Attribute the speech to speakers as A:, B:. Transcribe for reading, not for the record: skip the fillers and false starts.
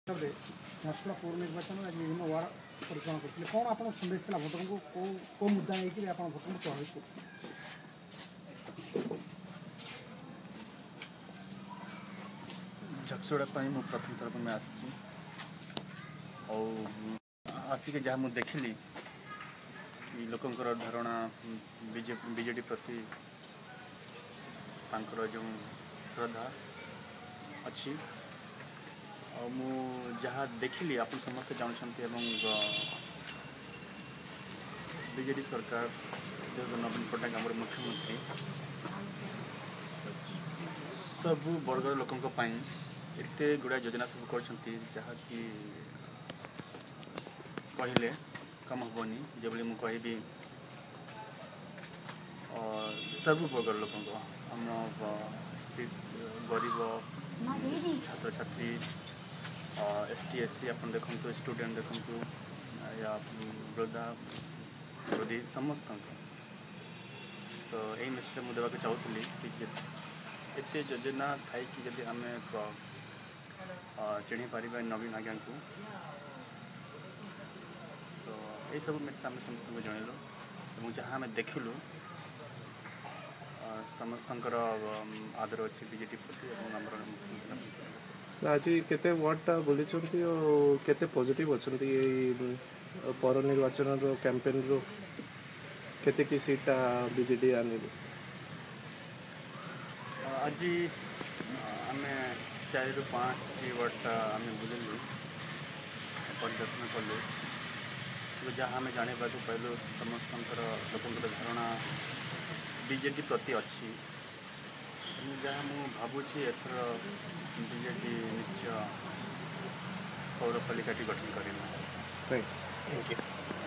A: ଝାରସୁଗୁଡ଼ା ପୌର ନିର୍ବାଚନ ଆଜି ବିଭିନ୍ନ ୱାର୍ଡ ପରିଚାଳନା କରିଥିଲେ କ'ଣ ଆପଣ ସନ୍ଦେଶ ଥିଲା ଭୋଟରଙ୍କୁ କେଉଁ ମୁଦ୍ଦା ନେଇକି ଆପଣ ଭୋଟରଙ୍କୁ ପ୍ରଭାବିତ କରୁଥିଲେ?
B: ଝାରସୁଗୁଡ଼ା ପାଇଁ ମୁଁ ପ୍ରଥମ ଥର ପାଇଁ ଆସିଛି ଆଉ ଆସିକି ଯାହା ମୁଁ ଦେଖିଲି ଲୋକଙ୍କର ଧାରଣା ବିଜେଡି ପ୍ରତି ତାଙ୍କର ଯେଉଁ ଶ୍ରଦ୍ଧା ଅଛି ଆଉ ମୁଁ ଯାହା ଦେଖିଲି ଆପଣ ସମସ୍ତେ ଜାଣୁଛନ୍ତି ଏବଂ ବିଜେଡି ସରକାର ନବୀନ ପଟ୍ଟନାୟକ ଆମର ମୁଖ୍ୟମନ୍ତ୍ରୀ ସବୁ ବର୍ଗର ଲୋକଙ୍କ ପାଇଁ ଏତେ ଗୁଡ଼ାଏ ଯୋଜନା ସବୁ କରିଛନ୍ତି ଯାହାକି କହିଲେ କମ୍ ହେବନି। ଯେଭଳି ମୁଁ କହିବି ସବୁ ବର୍ଗର ଲୋକଙ୍କ ଆମ ଗରିବ ଛାତ୍ରଛାତ୍ରୀ ST SC ଆପଣ ଦେଖନ୍ତୁ ଷ୍ଟୁଡେଣ୍ଟ ଦେଖନ୍ତୁ ୟା ବୃଦ୍ଧି ସମସ୍ତଙ୍କୁ ତ ଏଇ ମେସେଜଟା ମୁଁ ଦେବାକୁ ଚାହୁଁଥିଲି କି ଏତେ ଯୋଜନା ଥାଇକି ଯଦି ଆମେ ଚିହ୍ନି ପାରିବା ନବୀନ ଆଜ୍ଞାଙ୍କୁ ତ ଏଇସବୁ ମେସେଜ ଆମେ ସମସ୍ତଙ୍କୁ ଜଣାଇଲୁ ଏବଂ ଯାହା ଆମେ ଦେଖିଲୁ ସମସ୍ତଙ୍କର ଆଦର ଅଛି ବିଜେଡି ପ୍ରତି ଏବଂ ଆମର
C: ଆଜି କେତେ ୱାର୍ଡଟା ବୁଲିଛନ୍ତି ଆଉ କେତେ ପଜିଟିଭ୍ ଅଛନ୍ତି ଏଇ ପୌର ନିର୍ବାଚନର କ୍ୟାମ୍ପେନ୍ରୁ କେତେକି ସିଟ୍ଟା ବିଜେଡି ଆଣିବେ?
B: ଆଜି ଆମେ 4ରୁ 5ଟି ୱାର୍ଡଟା ଆମେ ବୁଲିଲୁ ପରିଦର୍ଶନ କଲୁ ଯାହା ଆମେ ଜାଣିବାକୁ ପାଇଲୁ ସମସ୍ତଙ୍କର ଲୋକଙ୍କର ଧାରଣା ବିଜେଡି ପ୍ରତି ଅଛି। ଯାହା ମୁଁ ଭାବୁଛି ଏଥର ବିଜେଡି ନିଶ୍ଚୟ ପୌରପାଳିକାଟି ଗଠନ କରିବ।
C: Thank you.